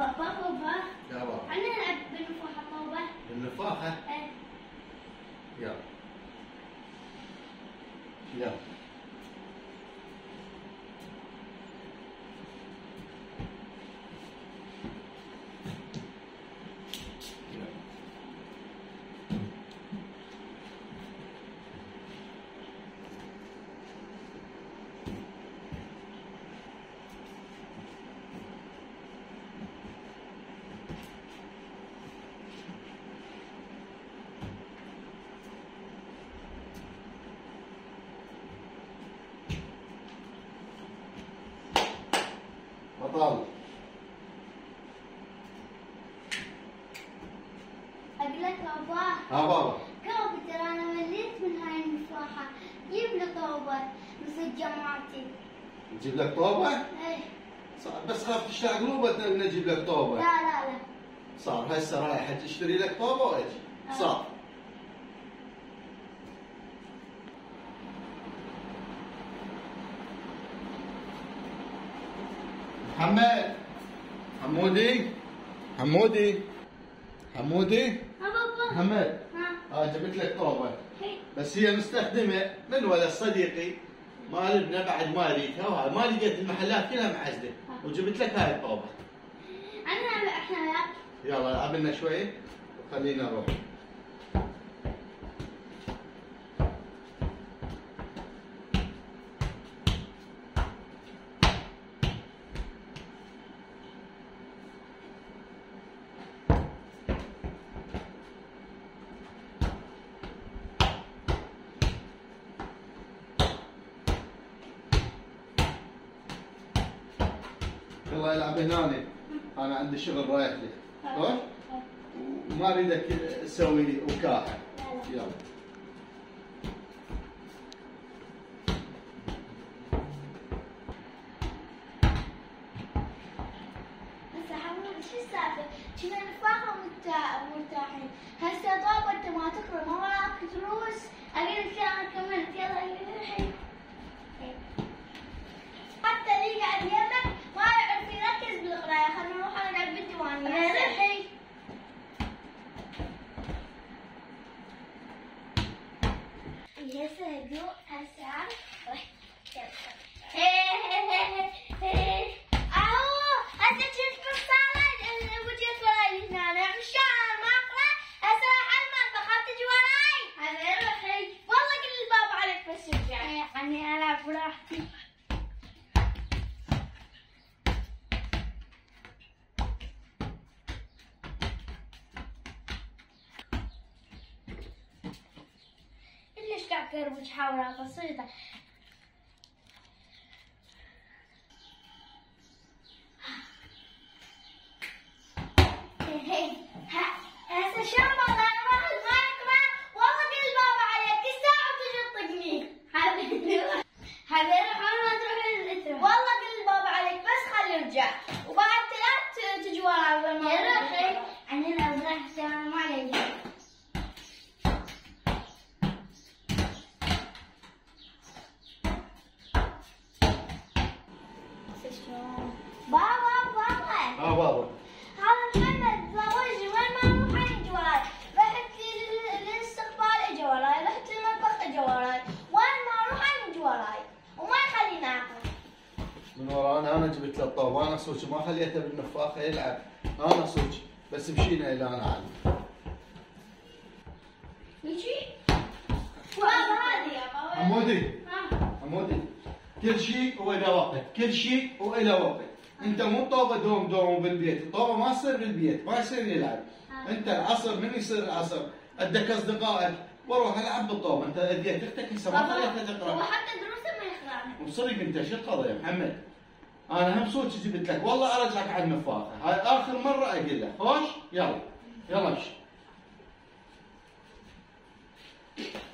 بابا يا بابا انا العب بالنفاخه بابا. بالنفاخة؟ ايه يلا يلا بطل. اقول لك بابا. ها بابا. كابتن انا مليت من هاي النفاخه، جيب لي طوبه مثل جماعتي. نجيب لك طوبة؟ ايه بس خاف تشتاق قلوبة ان نجيب لك طوبة. لا صار هسه رايح تشتري لك طوبة وايش؟ صار. محمد حمودي حمودي حمودي ها بابا. محمد ها جبت لك طوبة هي. بس هي مستخدمة من ولد صديقي مال ابنه بعد ما ريتها وهاي ما لقيت المحلات كلها معزلة وجبت لك هاي الطوبة. احنا وياك. يلا العب لنا شوي وخلينا نروح. يلا العب هنا، انا عندي شغل رايح لي. روح وما اريدك تسوي لي وكاحه. يلا بس حمود شو السالفه؟ كنا نفاخر مرتاحين، هسه طابه انت ما تقرا ما وراك دروس، اقول لك انا كملت يلا الحين. حتى اللي قاعد يمك ما يعرف يركز بالقرايه، خلينا نروح نلعب بالديوانيه. الحين هسه هدوء هسه عارف. اهو هسه كنت بالصاله وجيت وراي هنا مشان ما اقرا، هسه راح المطبخ تجي وراي. هذا روحي والله قل الباب عليك بس ارجع. يعني العب براحتي. ليش قاعد تربج حولها بسيطة؟ هسه شلون والله انا ما اقرا والله قل البابا عليك الساعة وتجي تطقني. حبيبي حاول تروح والله قل البابا عليك بس خلي يرجع وبعد ثلاث تجي وراي. يا روحي عندنا ازرع السلام ما عليك. بابا بابا هذا محمد زوجي وين ما نروح يجي وراي، رحت للاستقبال اجى وراي، رحت للمطبخ اجى وراي، وين ما اروح يجي وراي وما يخليني اكل. من ورانا انا جبت له الطوبة، انا صوتي ما خليته بالنفاخة يلعب، انا صوتي بس مشينا الى انا عالم. يجي بابا هذه يا بابا. حمودي حمودي كل شيء وله وقت، كل شيء وله وقت. انت مو طوبه دوم بالبيت، الطوبه ما تصير بالبيت، ما يصير يلعب. انت العصر من يصير العصر عندك اصدقائك واروح العب بالطوبه، انت اذيت اختك هسه ما خليتها تقرا. وحتى دروسه ما يقراها. وصدق انت شو القضيه يا محمد؟ انا هم صوتي جبت لك والله ارجعك على النفاخه، هاي اخر مره اقول لك، خوش؟ يلا يلا امشي.